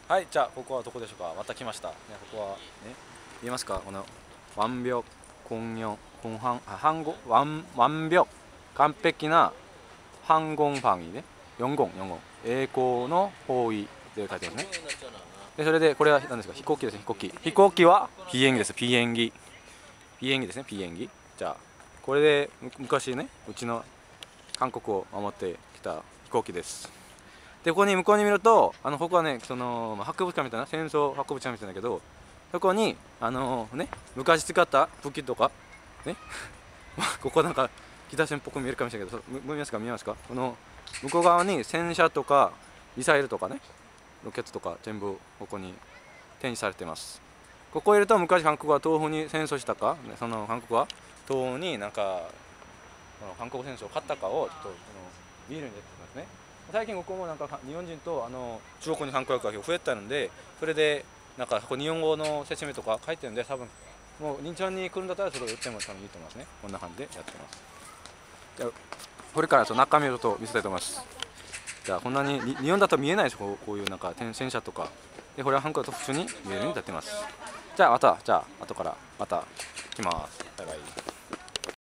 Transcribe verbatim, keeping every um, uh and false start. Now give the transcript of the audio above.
はい、じゃあここはどこでしょうか。また来ました。ね、ここはね、見えますか。この완벽 공용 공항あ항공 완완벽完璧な항공 방위ね。よんごんよんごん栄光の方位で書いてますね。でそれでこれは何ですか。飛行機ですね。飛行機。飛行機はピーエンギです。ピーエンギ。ピーエンギですね。ピーエンギ。じゃあこれで昔ね、うちの韓国を守ってきた飛行機です。でここに向こうに見ると、あのここはね、その博物館みたいな、戦争博物館みたいなんだけど、そこにあのね、昔使った武器とかねここなんか北線っぽく見えるかもしれないけど、見えますか見えますか。この向こう側に戦車とかミサイルとかね、ロケットとか全部ここに展示されてます。ここを入れると、昔韓国は東方に戦争したか、その韓国は東方になんか韓国戦争を勝ったかをちょっとそのビールに出てますね。最近ここもなんか日本人とあの中国に観光客が増えたので、それでなんか日本語の説明とか書いてるんで、多分もう日本に来るんだったらそれを言っても多分いいと思いますね。こんな感じでやってます。じゃあこれからちょっと中身をちょっと見せたいと思います。じゃあこんなに日本だと見えないです。こう、こういうなんか戦車とかで、これは韓国だと普通に見えるようになってます。じゃあまた、じゃあ後からまた来ます。バイバイ。